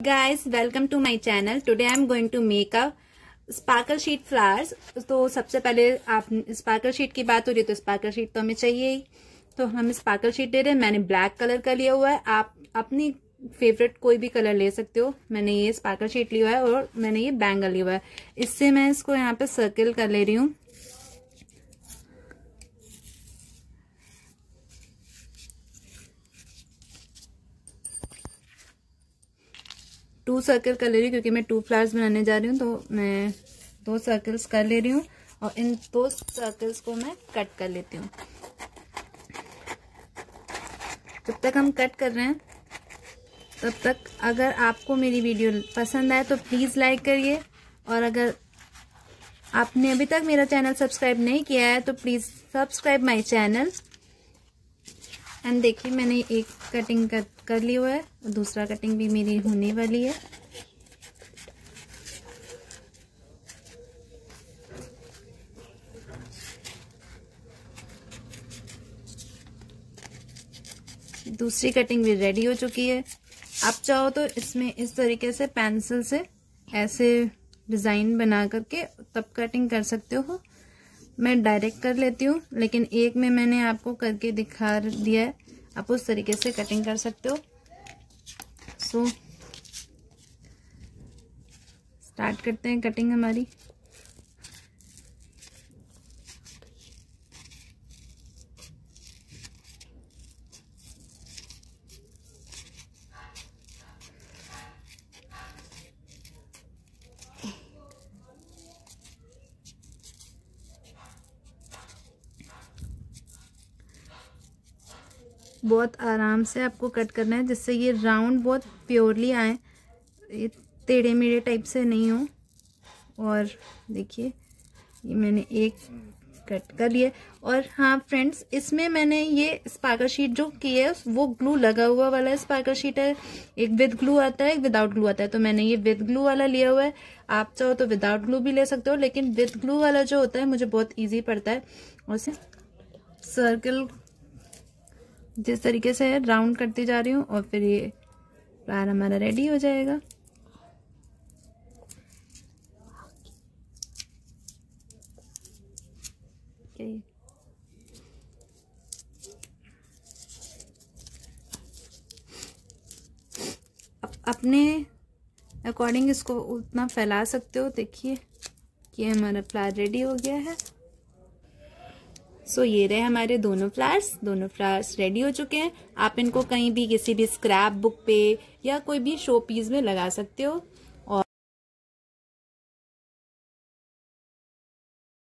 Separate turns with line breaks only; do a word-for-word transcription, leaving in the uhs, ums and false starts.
guys, welcome to my channel. Today I am going to make a sparkle sheet flowers. तो सबसे पहले आप sparkle sheet की बात हो रही है तो स्पार्कल शीट तो हमें चाहिए ही। तो हम स्पार्कल शीट ले रहे हैं। मैंने ब्लैक कलर का लिया हुआ है, आप अपनी फेवरेट कोई भी कलर ले सकते हो। मैंने ये स्पार्कल शीट लिया हुआ है और मैंने ये बैंगल लिया हुआ है। इससे मैं इसको यहाँ पे सर्किल कर ले रही हूँ। टू सर्कल कर ले रही हूँ क्योंकि मैं टू फ्लावर्स बनाने जा रही हूँ, तो मैं दो सर्कल्स कर ले रही हूँ और इन दो सर्कल्स को मैं कट कर लेती हूँ। जब तक हम कट कर रहे हैं तब तक अगर आपको मेरी वीडियो पसंद आए तो प्लीज़ लाइक करिए, और अगर आपने अभी तक मेरा चैनल सब्सक्राइब नहीं किया है तो please subscribe my channel. And देखिए मैंने एक कटिंग कर, कर ली हुआ है, दूसरा कटिंग भी मेरी होने वाली है। दूसरी कटिंग भी रेडी हो चुकी है। आप चाहो तो इसमें इस तरीके से पेंसिल से ऐसे डिज़ाइन बना करके तब कटिंग कर सकते हो। मैं डायरेक्ट कर लेती हूँ, लेकिन एक में मैंने आपको करके दिखा दिया है, आप उस तरीके से कटिंग कर सकते हो। सो स्टार्ट करते हैं कटिंग हमारी। बहुत आराम से आपको कट करना है जिससे ये राउंड बहुत प्योरली आए, ये टेढ़े मेढ़े टाइप से नहीं हो। और देखिए ये मैंने एक कट कर लिया। और हाँ फ्रेंड्स, इसमें मैंने ये स्पार्कल शीट जो की है वो ग्लू लगा हुआ वाला स्पार्कल शीट है। एक विद ग्लू आता है, एक विदाउट ग्लू आता है। तो मैंने ये विद ग्लू वाला लिया हुआ है। आप चाहो तो विदाउट ग्लू भी ले सकते हो, लेकिन विद ग्लू वाला जो होता है मुझे बहुत ईजी पड़ता है। और से सर्कल जिस तरीके से राउंड करती जा रही हूँ और फिर ये फ्लावर हमारा रेडी हो जाएगा। अब अपने अकॉर्डिंग इसको उतना फैला सकते हो। देखिए कि हमारा फ्लावर रेडी हो गया है। सो so, ये रहे हमारे दोनों फ्लावर्स दोनों फ्लावर्स रेडी हो चुके हैं। आप इनको कहीं भी किसी भी स्क्रैप बुक पे या कोई भी शो पीस में लगा सकते हो।